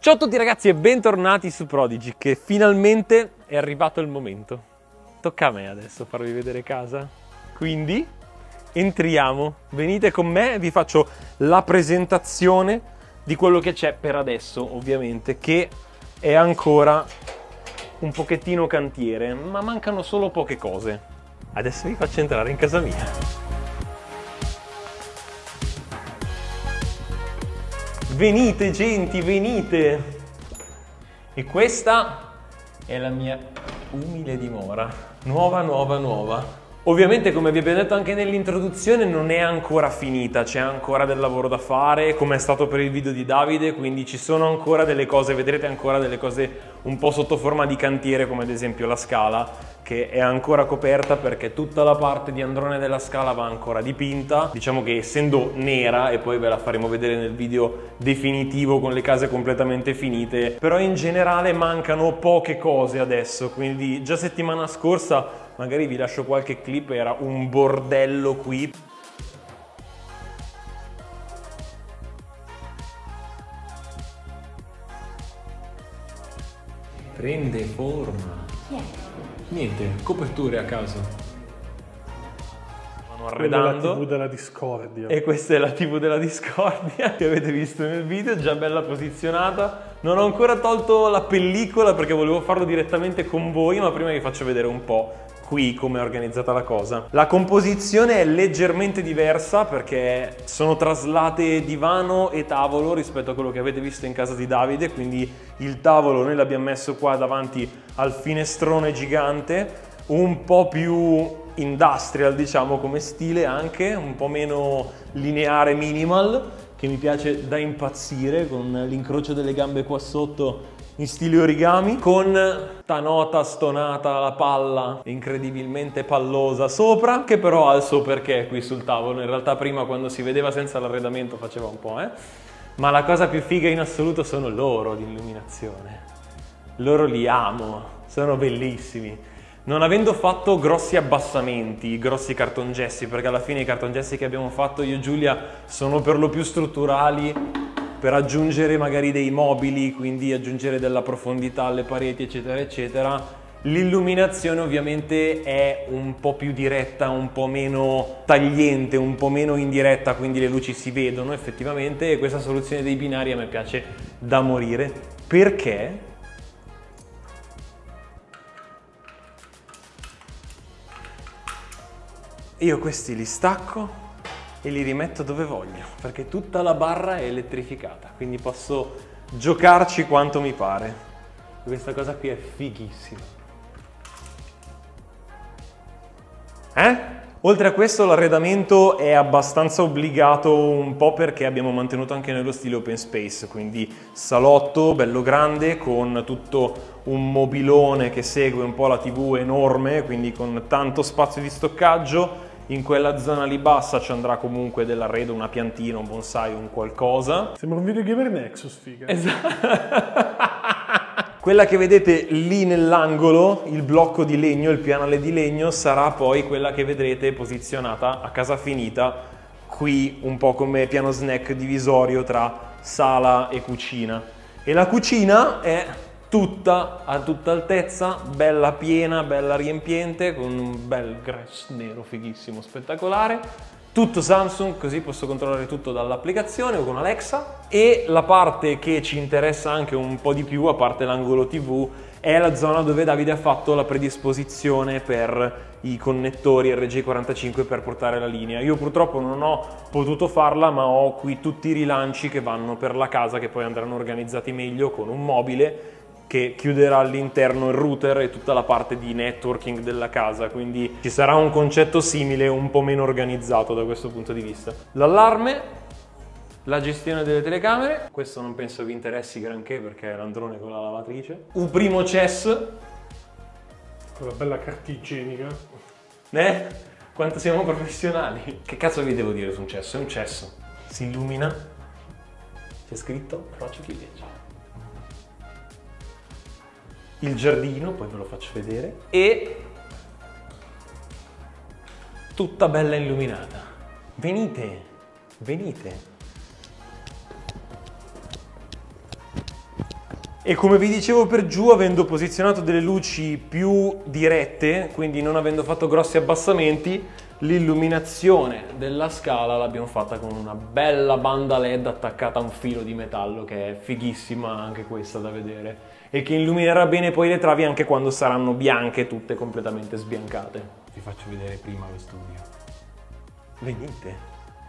Ciao a tutti ragazzi e bentornati su Prodigy, che finalmente è arrivato il momento. Tocca a me adesso farvi vedere casa. Quindi entriamo, venite con me e vi faccio la presentazione di quello che c'è per adesso, ovviamente, che è ancora un pochettino cantiere, ma mancano solo poche cose. Adesso vi faccio entrare in casa mia. Venite genti, venite! E questa è la mia umile dimora, nuova. Ovviamente, come vi abbiamo detto anche nell'introduzione, non è ancora finita, c'è ancora del lavoro da fare, come è stato per il video di Davide, quindi ci sono ancora delle cose, vedrete ancora delle cose un po' sotto forma di cantiere, come ad esempio la scala, che è ancora coperta perché tutta la parte di androne della scala va ancora dipinta. Diciamo che essendo nera, e poi ve la faremo vedere nel video definitivo con le case completamente finite, però in generale mancano poche cose adesso, quindi già settimana scorsa, magari vi lascio qualche clip, era un bordello qui. Prende forma. Niente, coperture a caso. Stanno arredando. La TV della discordia. E questa è la TV della discordia che avete visto nel video, già bella posizionata. Non ho ancora tolto la pellicola perché volevo farlo direttamente con voi, ma prima vi faccio vedere un po' qui come è organizzata la cosa. La composizione è leggermente diversa perché sono traslate divano e tavolo rispetto a quello che avete visto in casa di Davide, quindi il tavolo noi l'abbiamo messo qua davanti al finestrone gigante, un po' più industrial diciamo come stile, anche un po' meno lineare, minimal, che mi piace da impazzire, con l'incrocio delle gambe qua sotto in stile origami, con tanota stonata la palla incredibilmente pallosa sopra, che però ha il suo perché qui sul tavolo. In realtà prima, quando si vedeva senza l'arredamento, faceva un po', ma la cosa più figa in assoluto sono loro di illuminazione. Loro li amo, sono bellissimi. Non avendo fatto grossi abbassamenti, grossi cartongessi, perché alla fine i cartongessi che abbiamo fatto io e Giulia sono per lo più strutturali, per aggiungere magari dei mobili, quindi aggiungere della profondità alle pareti, eccetera, eccetera. L'illuminazione ovviamente è un po' più diretta, un po' meno tagliente, un po' meno indiretta, quindi le luci si vedono effettivamente, e questa soluzione dei binari a me piace da morire, perché io questi li stacco e li rimetto dove voglio, perché tutta la barra è elettrificata, quindi posso giocarci quanto mi pare. Questa cosa qui è fighissima. Oltre a questo l'arredamento è abbastanza obbligato, un po' perché abbiamo mantenuto anche nello stile open space, quindi salotto bello grande con tutto un mobilone che segue un po' la TV enorme, quindi con tanto spazio di stoccaggio. In quella zona lì bassa ci andrà comunque dell'arredo, una piantina, un bonsai, un qualcosa. Sembra un videogamer Nexus, figa. Esatto. Quella che vedete lì nell'angolo, il blocco di legno, il pianale di legno, sarà poi quella che vedrete posizionata a casa finita qui, un po' come piano snack divisorio tra sala e cucina. E la cucina è a tutta altezza, bella piena, bella riempiente, con un bel grass nero fighissimo, spettacolare. Tutto Samsung, così posso controllare tutto dall'applicazione o con Alexa. E la parte che ci interessa anche un po' di più, a parte l'angolo TV, è la zona dove Davide ha fatto la predisposizione per i connettori RJ45 per portare la linea. Io purtroppo non ho potuto farla, ma ho qui tutti i rilanci che vanno per la casa, che poi andranno organizzati meglio con un mobile che chiuderà all'interno il router e tutta la parte di networking della casa, quindi ci sarà un concetto simile, un po' meno organizzato da questo punto di vista. L'allarme, la gestione delle telecamere, questo non penso vi interessi granché perché è l'androne con la lavatrice. Un primo CES, con la bella carta igienica. Quanto siamo professionali. Che cazzo vi devo dire su un cesso? È un cesso, si illumina, c'è scritto Prodigy Village. Il giardino, poi ve lo faccio vedere, e tutta bella illuminata. Venite, venite. E come vi dicevo per giù, avendo posizionato delle luci più dirette, quindi non avendo fatto grossi abbassamenti, l'illuminazione della scala l'abbiamo fatta con una bella banda LED attaccata a un filo di metallo che è fighissima anche questa da vedere e che illuminerà bene poi le travi anche quando saranno bianche, tutte completamente sbiancate. Vi faccio vedere prima lo studio. Venite.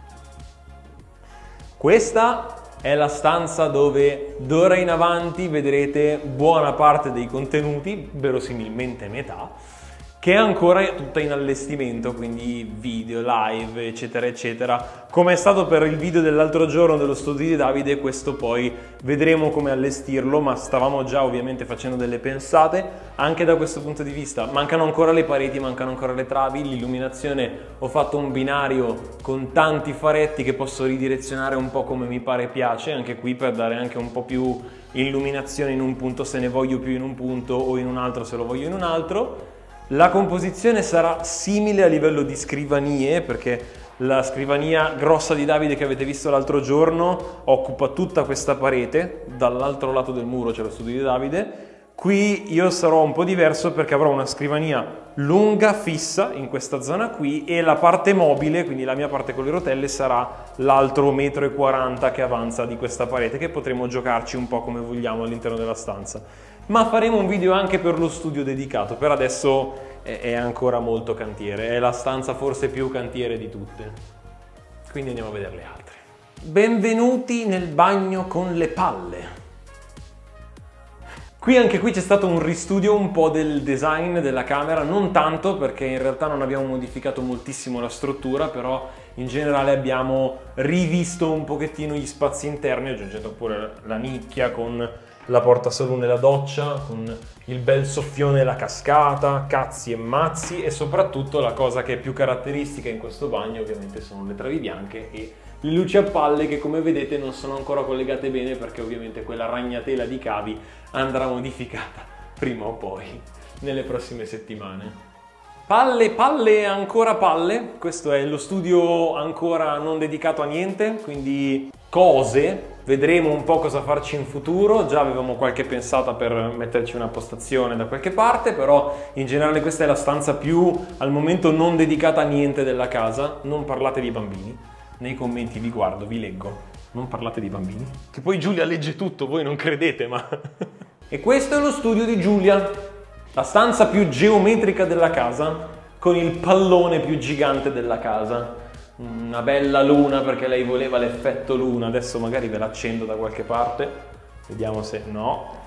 Questa è la stanza dove d'ora in avanti vedrete buona parte dei contenuti, verosimilmente metà, che è ancora tutta in allestimento, quindi video, live, eccetera, eccetera. Come è stato per il video dell'altro giorno dello studio di Davide, questo poi vedremo come allestirlo, ma stavamo già ovviamente facendo delle pensate anche da questo punto di vista. Mancano ancora le pareti, mancano ancora le travi, l'illuminazione ho fatto un binario con tanti faretti che posso ridirezionare un po' come mi pare piace, anche qui per dare anche un po' più illuminazione in un punto se ne voglio più in un punto o in un altro se lo voglio in un altro. La composizione sarà simile a livello di scrivanie, perché la scrivania grossa di Davide che avete visto l'altro giorno occupa tutta questa parete, dall'altro lato del muro c'è lo studio di Davide. Qui io sarò un po' diverso perché avrò una scrivania lunga, fissa, in questa zona qui, e la parte mobile, quindi la mia parte con le rotelle, sarà l'altro 1,40 m che avanza di questa parete, che potremo giocarci un po' come vogliamo all'interno della stanza. Ma faremo un video anche per lo studio dedicato, per adesso è ancora molto cantiere, è la stanza forse più cantiere di tutte. Quindi andiamo a vedere le altre. Benvenuti nel bagno con le palle. Anche qui c'è stato un ristudio un po' del design della camera, non tanto perché in realtà non abbiamo modificato moltissimo la struttura, però in generale abbiamo rivisto un pochettino gli spazi interni, aggiungendo pure la nicchia con la portasalone e la doccia, con il bel soffione e la cascata, cazzi e mazzi, e soprattutto la cosa che è più caratteristica in questo bagno ovviamente sono le travi bianche e le luci a palle che come vedete non sono ancora collegate bene perché ovviamente quella ragnatela di cavi andrà modificata prima o poi nelle prossime settimane. Palle, palle, ancora palle. Questo è lo studio ancora non dedicato a niente, quindi cose. Vedremo un po' cosa farci in futuro. Già avevamo qualche pensata per metterci una postazione da qualche parte, però in generale questa è la stanza più al momento non dedicata a niente della casa. Non parlate di bambini. Nei commenti vi guardo, vi leggo. Non parlate di bambini. Che poi Giulia legge tutto, voi non credete, ma... E questo è lo studio di Giulia. La stanza più geometrica della casa, con il pallone più gigante della casa. Una bella luna perché lei voleva l'effetto luna. Adesso magari ve l'accendo da qualche parte. Vediamo se no.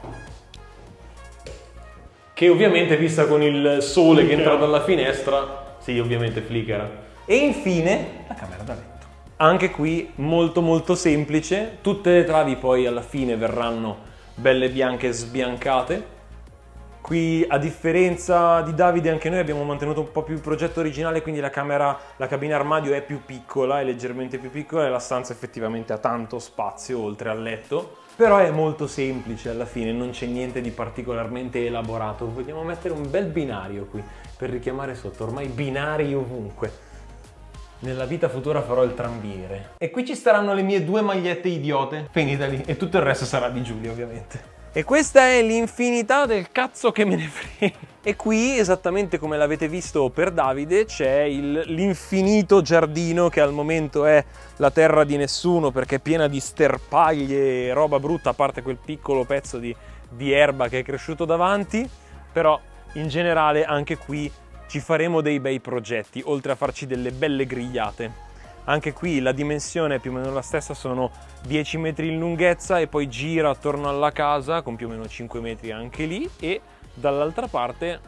Che ovviamente vista con il sole che entra dalla finestra, sì, ovviamente flickera. E infine la camera da letto. Anche qui molto molto semplice. Tutte le travi poi alla fine verranno belle bianche sbiancate. Qui, a differenza di Davide, anche noi abbiamo mantenuto un po' più il progetto originale, quindi la cabina armadio è più piccola, è leggermente più piccola e la stanza effettivamente ha tanto spazio oltre al letto, però è molto semplice alla fine, non c'è niente di particolarmente elaborato. Vogliamo mettere un bel binario qui per richiamare sotto, ormai binari ovunque. Nella vita futura farò il trambiere. E qui ci staranno le mie 2 magliette idiote, finita lì, e tutto il resto sarà di Giulia ovviamente. E questa è l'infinità del cazzo che me ne frega. E qui, esattamente come l'avete visto per Davide, c'è l'infinito giardino che al momento è la terra di nessuno perché è piena di sterpaglie e roba brutta, a parte quel piccolo pezzo di erba che è cresciuto davanti. Però in generale anche qui ci faremo dei bei progetti, oltre a farci delle belle grigliate. Anche qui la dimensione è più o meno la stessa, sono 10 metri in lunghezza e poi gira attorno alla casa con più o meno 5 metri anche lì, e dall'altra parte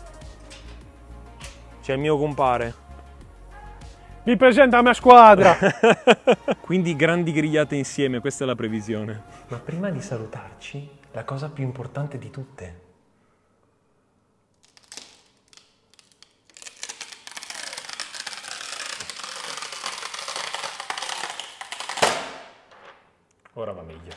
c'è il mio compare. Mi presenta la mia squadra! Quindi grandi grigliate insieme, questa è la previsione. Ma prima di salutarci, la cosa più importante di tutte. Ora va meglio.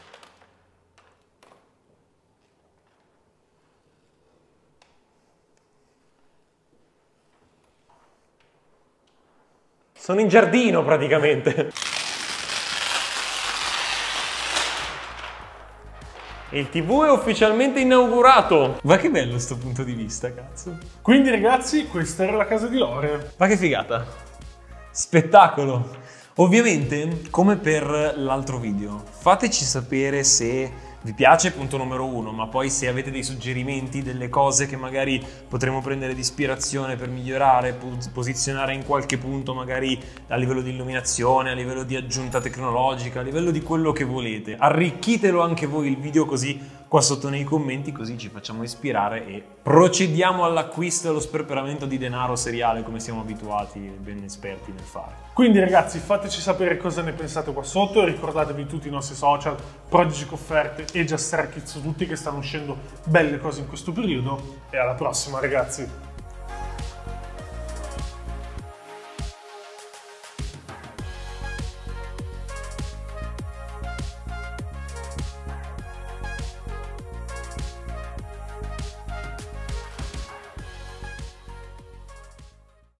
Sono in giardino praticamente. E il TV è ufficialmente inaugurato. Ma che bello sto punto di vista, cazzo. Quindi ragazzi, questa era la casa di Lore. Ma che figata. Spettacolo. Ovviamente, come per l'altro video, fateci sapere se vi piace, punto numero 1, ma poi se avete dei suggerimenti, delle cose che magari potremo prendere di ispirazione per migliorare, posizionare in qualche punto magari a livello di illuminazione, a livello di aggiunta tecnologica, a livello di quello che volete. Arricchitelo anche voi il video così qua sotto nei commenti, così ci facciamo ispirare e procediamo all'acquisto e allo sperperamento di denaro seriale come siamo abituati e ben esperti nel fare. Quindi ragazzi, fateci sapere cosa ne pensate qua sotto, ricordatevi tutti i nostri social, Prodigy Offerte e Just Stray Kids, tutti che stanno uscendo belle cose in questo periodo, e alla prossima ragazzi!